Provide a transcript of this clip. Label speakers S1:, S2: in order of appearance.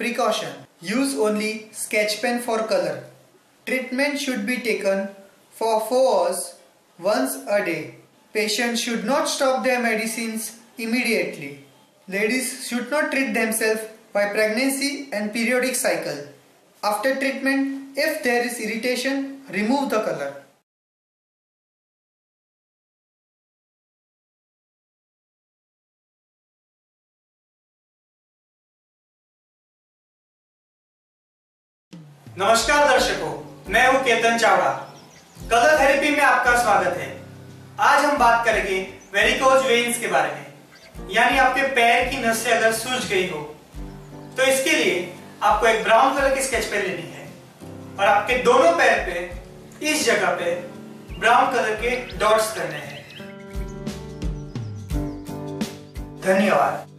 S1: Precaution: use only sketch pen for color. Treatment should be taken for 4 hours once a day. Patients should not stop their medicines immediately. Ladies should not treat themselves by pregnancy and periodic cycle. After treatment, if there is irritation, remove the color.
S2: नमस्कार दर्शकों, मैं हूं Ketan Chavda. Colour therapy में आपका स्वागत है। आज हम बात करेंगे वेरिकोज वेन्स के बारे में, यानी आपके पैर की नसें अगर सूज गई हो तो इसके लिए आपको एक ब्राउन कलर की स्केच पेन लेनी है और आपके दोनों पैर पे इस जगह पे ब्राउन कलर के डॉट्स करने हैं। धन्यवाद।